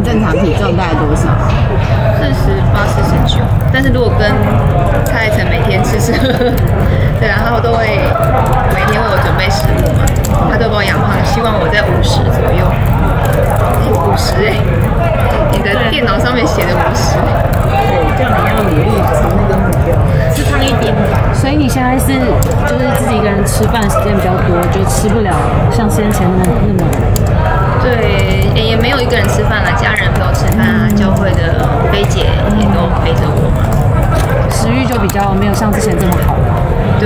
正常体重大概多少 ？48、49，但是如果跟蔡依晨每天吃吃喝喝，对啊，他都会每天为我准备食物嘛，他都把我养胖，希望我在50左右。50哎，你的电脑上面写的50。 对，这样你要努力朝那个目标， 吃胖一点。 所以你现在是就是自己一个人吃饭时间比较多，就吃不了像先前那么。 对，也没有一个人吃饭啦，家人陪我吃饭啊，教会的菲姐也都陪着我嘛， 食欲就比较没有像之前这么好。 对。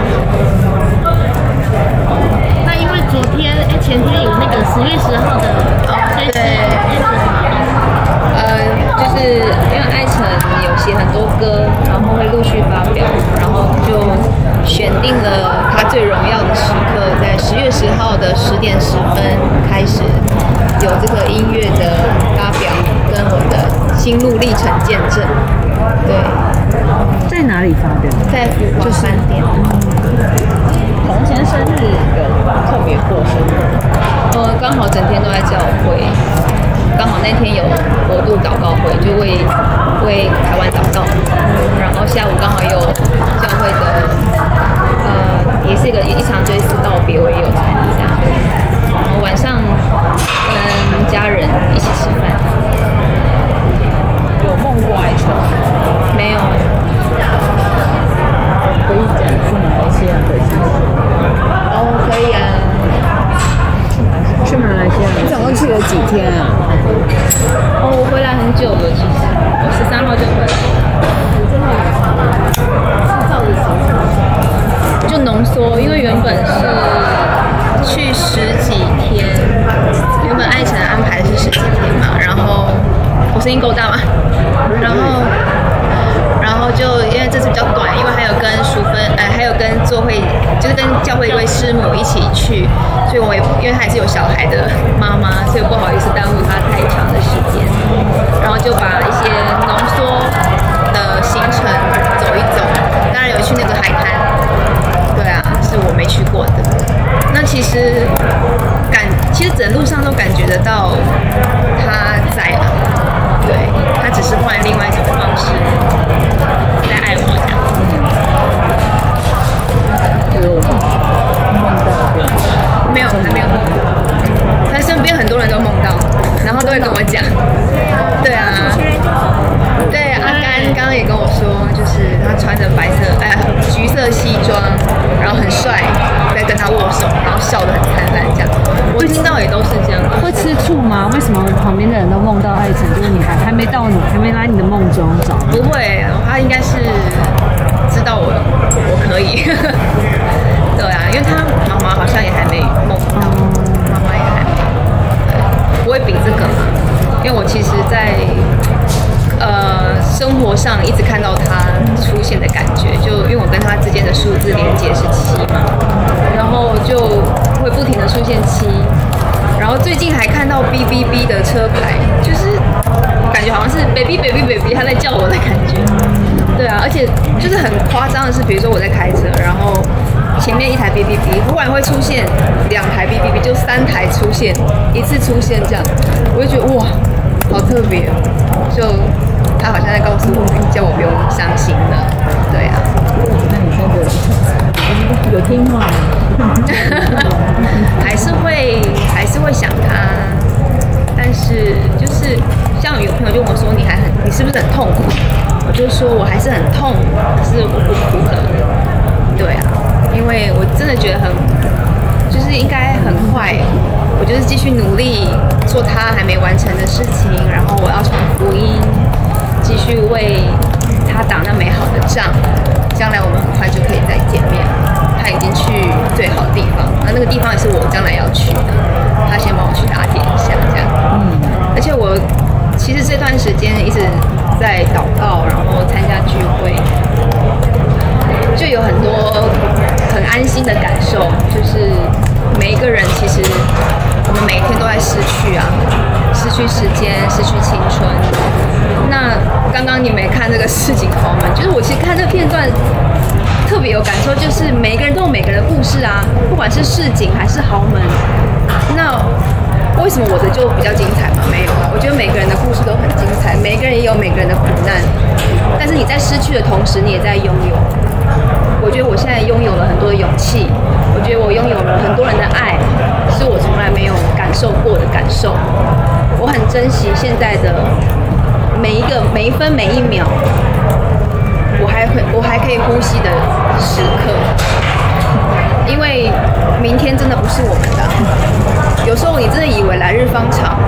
那因为前天有那个10月10号的对，就是因为艾辰有写很多歌，然后会陆续发表，然后就选定了他最荣耀的时刻，在10月10号的10点10分开始有这个音乐的发表，跟我的心路历程见证。对， 在哪里发表？ 在福华饭店。 从前生日有特别过生日， 刚好整天都在教会，刚好那天有国度祷告会，就为台湾祷告，然后下午刚好有教会的，也是一场追思告别，我也有参加，然后晚上跟家人一起吃饭。 有梦过爱情？ 没有。 可以讲去马来西亚的事情。 可以啊。 去马来西亚， 你总共去了几天啊？ 我回来很久了，其实我13号就回来了。就浓缩，因为原本是去10几天，原本艾辰安排的是10几天嘛，然后我声音够大吗？然后就因为这次比较短，因为还有跟还有跟座会，就是跟教会一位师母一起去，所以我也因为她也是有小孩的妈妈，所以不好意思耽误她太长的时间，然后就把一些浓缩的行程走一走，当然有去那个海滩，对啊，是我没去过的。那其实整路上都感觉得到她在了，对，她只是换另外一种方式在爱我这样。没有，还没有梦到。但身边很多人都梦到，然后都会跟我讲。对啊，对阿甘刚刚也跟我说，就是他穿着橘色西装，然后很帅，在跟他握手，然后笑得很灿烂这样。我听到也都是这样。 会吃醋吗？为什么旁边的人都梦到艾辰，就是你还没来你的梦中找？ 不会，他应该是知道我可以。对啊，因为他妈妈好像也还没梦到，妈妈也还没，对，不会比这个嘛。因为我其实在生活上一直看到他出现的感觉，就因为我跟他之间的数字连接是7嘛，然后就会不停的出现7，然后最近还看到 BBB 的车牌，就是感觉好像是 baby baby baby 他在叫我的感觉。对啊，而且就是很夸张的是，比如说我在开车，然后前面一台 BBB， 忽然会出现2台 BBB， 就3台出现，一次出现这样，我就觉得哇，好特别，就他好像在告诉我，叫我不用伤心的，对啊。 那你真的有听话吗？ 还是会想他，但是就是像有朋友就问我说，你是不是很痛苦？我就说我还是很痛，可是我不哭了。对啊，因为我真的觉得就是应该很快，我就是继续努力做他还没完成的事情，然后我要传福音，继续为他打那美好的仗，将来我们很快就可以再见面。他已经去最好的地方，那个地方也是我将来要去的，他先帮我去打点一下这样。而且我其实这段时间一直在祷告，然后参加聚会，就有很多很安心的感受，就是每一个人其实我们每一天都在失去啊，失去时间，失去青春。那刚刚你没看这个市井豪门，就是我其实看这个片段特别有感受，就是每个人都有每个人的故事啊，不管是市井还是豪门。那为什么我的就比较精彩吗？没有啊，我觉得每个人的个人也有每个人的苦难，但是你在失去的同时，你也在拥有。我觉得我现在拥有了很多的勇气，我觉得我拥有了很多人的爱，是我从来没有感受过的感受。我很珍惜现在的每一分每一秒，我还可以呼吸的时刻，因为明天真的不是我们的。有时候你真的以为来日方长，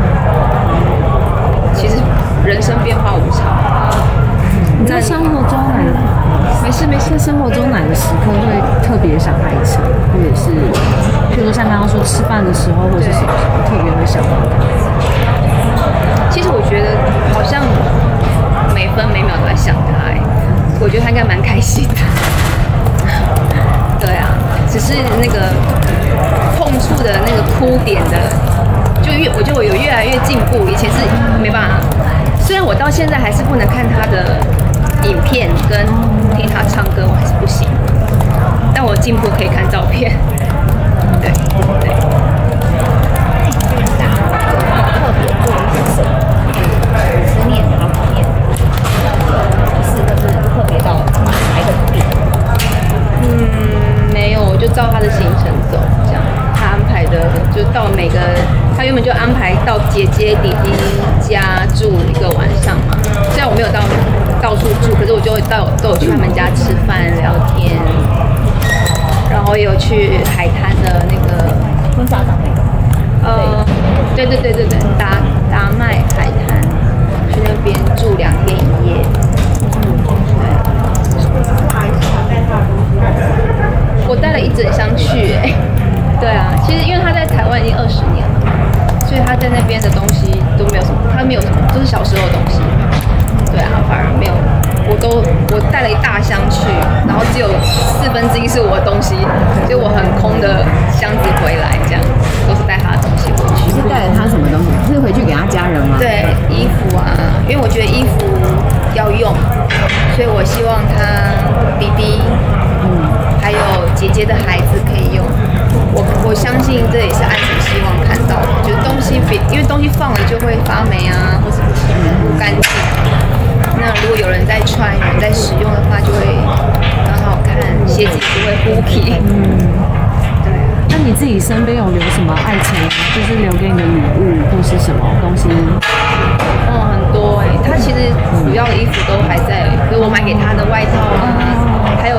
其实人生变化无常。 你在生活中没事， 在生活中哪个时刻会特别想爱情，或者是，譬如说像刚刚说吃饭的时候，或者是什么时候特别会想到他？ 其实我觉得好像每分每秒都在想他，我觉得他应该蛮开心的。对啊，只是那个碰触的那个哭点的，我觉得我有越来越进步，以前是没办法。虽然我到现在还是不能看他的影片跟听他唱歌，我还是不行。但我进步可以看照片。对。 特别做一些什么思念他方面，是特别到哪一个点？ 没有，我就照他的行程走，这样他安排的，就到他原本就安排到姐姐弟弟家住一个晚上嘛。虽然我没有到处住，可是我就都有去他们家吃饭聊天，然后也有去海滩的那个婚纱长那个。 对，达麦海滩，去那边住2天1夜。我带了一整箱去，对啊，其实因为他在台湾已经20年了，所以他在那边的东西都没有什么，他没有什么，都是小时候的东西。对啊，反而没有，我带了一大箱去，然后只有1/4是我的东西，所以我很空的箱子回来，这样都是带他的东西回去。 是带了他什么东西？是回去给他家人吗？ 对，衣服啊，因为我觉得衣服要用，所以我希望他弟弟，还有姐姐的孩子可以用。我相信这也是爱情希望看到的，就是东西因为东西放了就会发霉啊，或是不干净。那如果有人在穿，有人在使用的话，就会很好看，鞋子也不会呼气。对。 那你自己身边有留什么爱情，就是留给你的礼物或是什么东西？ 很多他其实主要的衣服都还在，比如我买给他的外套啊，还有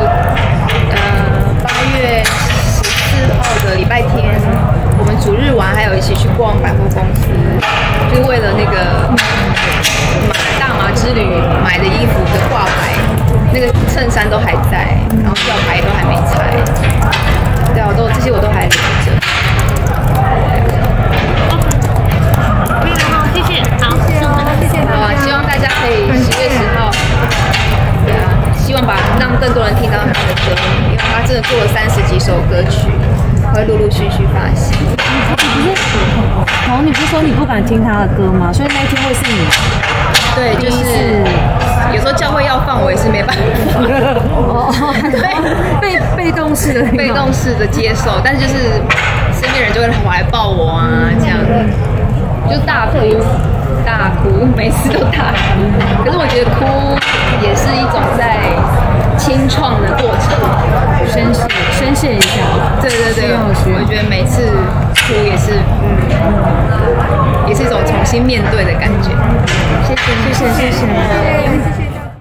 8月14号的礼拜天，我们主日晚还有一起去逛百货公司，就是为了那个大马之旅买的衣服的挂牌，那个衬衫都还在，然后吊牌都还没拆，对啊，这些我都还留着。 可以了哈，谢谢，好，谢谢。 好啊，希望大家可以10月10号，对啊，希望让更多人听到他的歌，因为他真的做了30几首歌曲，会陆陆续续发行。 你不是说你不敢听他的歌吗？所以那一天会是你对，就是有时候教会要放，我也是没办法。 对，被动式的接受，但是就是身边人就会来抱我啊，这样就大哭，每次都大哭。可是我觉得哭也是一种在清创的过程， 宣泄一下。 对，我觉得每次哭也是，也是一种重新面对的感觉。谢谢。